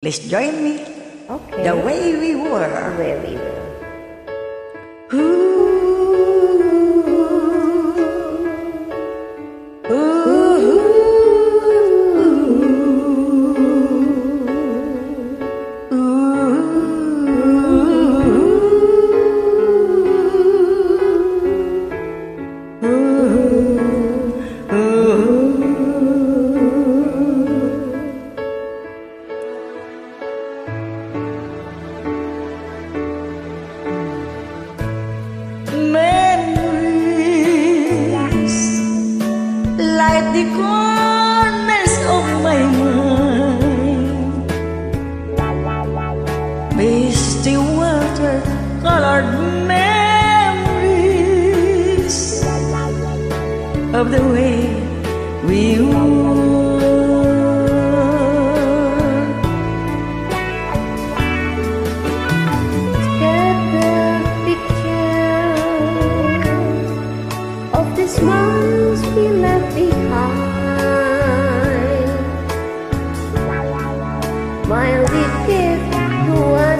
Please join me. Okay. The way we were. Where we were. Memories light the corners of my mind. Misty water colored memories of the way we were. Smiles we left behind, while we give to